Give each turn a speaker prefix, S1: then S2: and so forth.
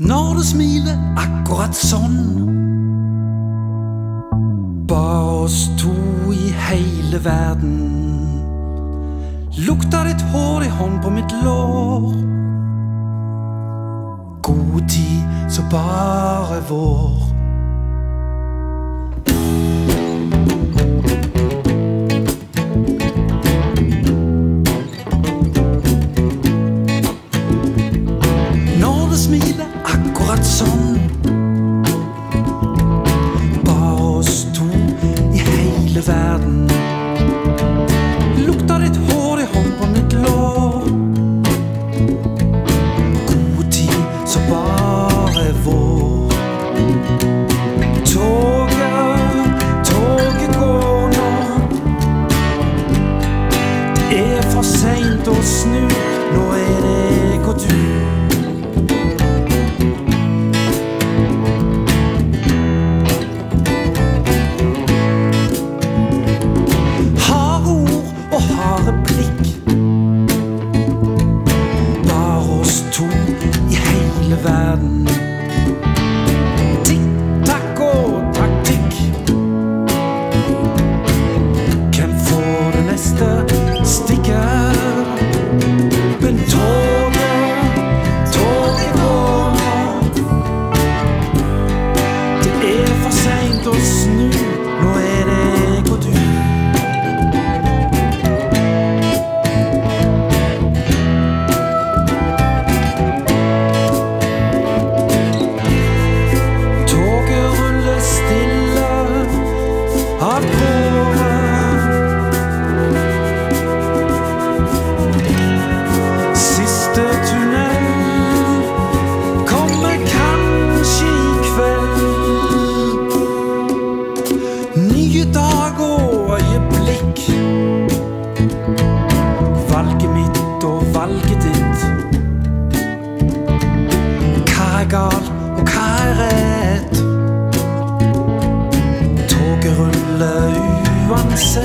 S1: Når du smiler akkurat sånn, bare oss to i hele verden. Lukta ditt hår i hånd på mitt lår. God tid så bare vår. Når du smiler akkurat sånn, bare oss to i hele verden. Lukta ditt hår i hånd på mitt lår. God tid så bare vår. Toget går nå. Det er for sent å snu. Nå er det jeg og du. Verden. Tikk-takk og taktikk. Hvem får det neste stikket? Men toget går nå. Det er for sent å snu. Nå er det jeg og du. Siste tunnel kommer kanskje i kveld. Nye dag og øyeblikk. Valget mitt og valget ditt. Hva er galt og hva er rett? Toget ruller uansett.